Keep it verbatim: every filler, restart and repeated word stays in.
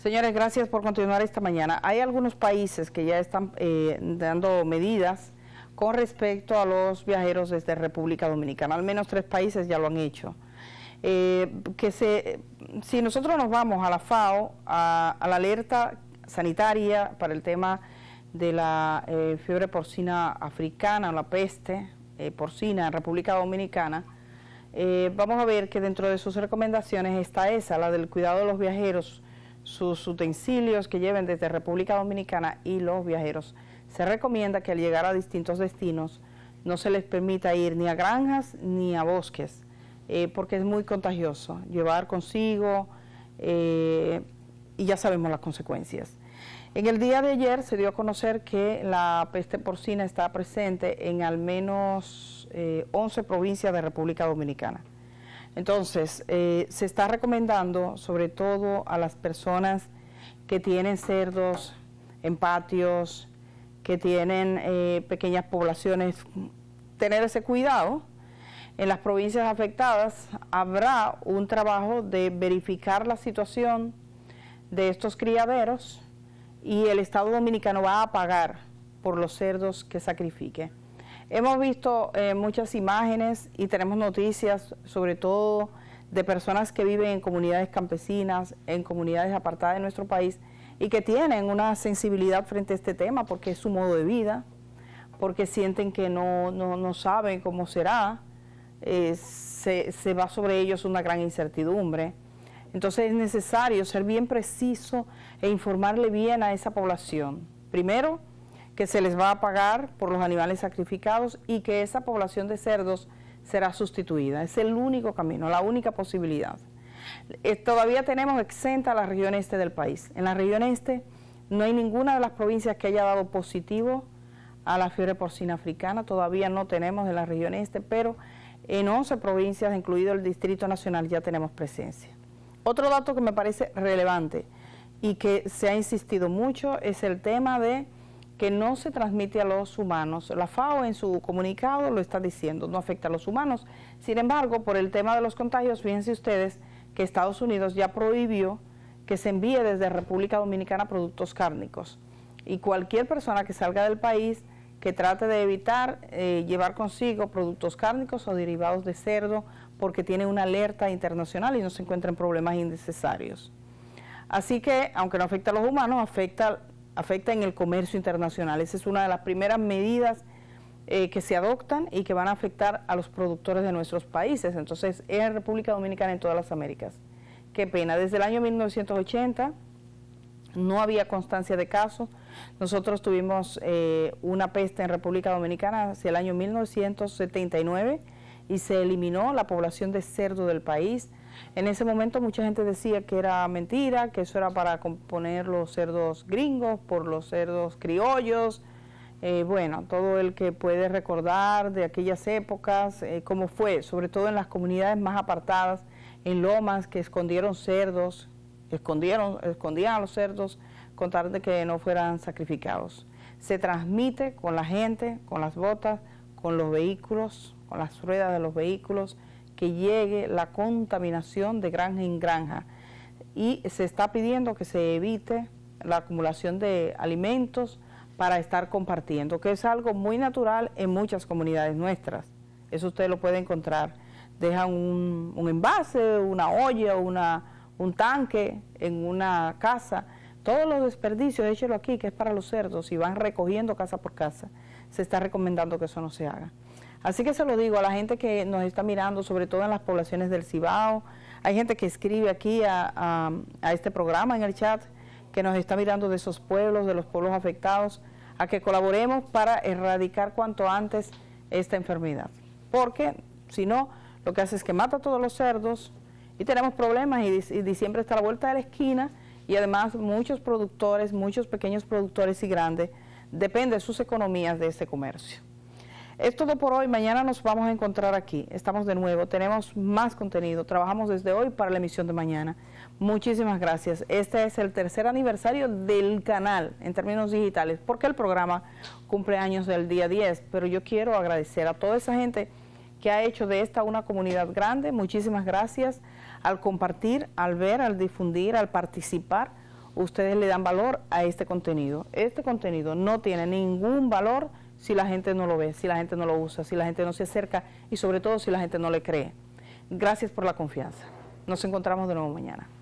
Señores, gracias por continuar esta mañana. Hay algunos países que ya están eh, dando medidas con respecto a los viajeros desde República Dominicana. Al menos tres países ya lo han hecho. Eh, que se, si nosotros nos vamos a la FAO, a, a la alerta sanitaria para el tema de la eh, fiebre porcina africana, o la peste eh, porcina en República Dominicana, eh, vamos a ver que dentro de sus recomendaciones está esa, la del cuidado de los viajeros, sus utensilios que lleven desde República Dominicana y los viajeros. Se recomienda que al llegar a distintos destinos no se les permita ir ni a granjas ni a bosques, eh, porque es muy contagioso llevar consigo eh, y ya sabemos las consecuencias. En el día de ayer se dio a conocer que la peste porcina está presente en al menos eh, once provincias de República Dominicana. Entonces, eh, se está recomendando, sobre todo a las personas que tienen cerdos en patios, que tienen eh, pequeñas poblaciones, tener ese cuidado. En las provincias afectadas habrá un trabajo de verificar la situación de estos criaderos y el Estado Dominicano va a pagar por los cerdos que sacrifique. Hemos visto eh, muchas imágenes y tenemos noticias, sobre todo de personas que viven en comunidades campesinas, en comunidades apartadas de nuestro país y que tienen una sensibilidad frente a este tema porque es su modo de vida, porque sienten que no, no, no saben cómo será, eh, se, se va sobre ellos una gran incertidumbre. Entonces es necesario ser bien preciso e informarle bien a esa población. Primero, que se les va a pagar por los animales sacrificados y que esa población de cerdos será sustituida. Es el único camino, la única posibilidad. Eh, todavía tenemos exenta la región este del país. En la región este no hay ninguna de las provincias que haya dado positivo a la fiebre porcina africana. Todavía no tenemos en la región este, pero en once provincias, incluido el Distrito Nacional, ya tenemos presencia. Otro dato que me parece relevante y que se ha insistido mucho es el tema de que no se transmite a los humanos. La FAO en su comunicado lo está diciendo, no afecta a los humanos. Sin embargo, por el tema de los contagios, fíjense ustedes que Estados Unidos ya prohibió que se envíe desde República Dominicana productos cárnicos. Y cualquier persona que salga del país que trate de evitar eh, llevar consigo productos cárnicos o derivados de cerdo porque tiene una alerta internacional y no se encuentra en problemas innecesarios. Así que, aunque no afecta a los humanos, afecta afecta en el comercio internacional. Esa es una de las primeras medidas eh, que se adoptan y que van a afectar a los productores de nuestros países. Entonces, en República Dominicana, en todas las Américas. Qué pena, desde el año mil novecientos ochenta no había constancia de casos. Nosotros tuvimos eh, una peste en República Dominicana hacia el año mil novecientos setenta y nueve y se eliminó la población de cerdo del país. En ese momento mucha gente decía que era mentira, que eso era para componer los cerdos gringos por los cerdos criollos. Eh, bueno, todo el que puede recordar de aquellas épocas, eh, cómo fue, sobre todo en las comunidades más apartadas, en lomas que escondieron cerdos, escondieron, escondían a los cerdos con tal de que no fueran sacrificados. Se transmite con la gente, con las botas, con los vehículos, con las ruedas de los vehículos, que llegue la contaminación de granja en granja y se está pidiendo que se evite la acumulación de alimentos para estar compartiendo, que es algo muy natural en muchas comunidades nuestras. Eso usted lo puede encontrar. Dejan un, un envase, una olla, una, un tanque en una casa. Todos los desperdicios, échelo aquí, que es para los cerdos, y van recogiendo casa por casa. Se está recomendando que eso no se haga. Así que se lo digo a la gente que nos está mirando, sobre todo en las poblaciones del Cibao. Hay gente que escribe aquí a, a, a este programa en el chat, que nos está mirando de esos pueblos, de los pueblos afectados, a que colaboremos para erradicar cuanto antes esta enfermedad. Porque si no, lo que hace es que mata a todos los cerdos y tenemos problemas y, y diciembre está a la vuelta de la esquina y además muchos productores, muchos pequeños productores y grandes, dependen de sus economías de este comercio. Es todo por hoy, mañana nos vamos a encontrar aquí, estamos de nuevo, tenemos más contenido, trabajamos desde hoy para la emisión de mañana. Muchísimas gracias, este es el tercer aniversario del canal en términos digitales, porque el programa cumple años del día diez, pero yo quiero agradecer a toda esa gente que ha hecho de esta una comunidad grande. Muchísimas gracias al compartir, al ver, al difundir, al participar. ustedes le dan valor a este contenido. Este contenido no tiene ningún valor si la gente no lo ve, si la gente no lo usa, si la gente no se acerca y sobre todo si la gente no le cree. Gracias por la confianza. Nos encontramos de nuevo mañana.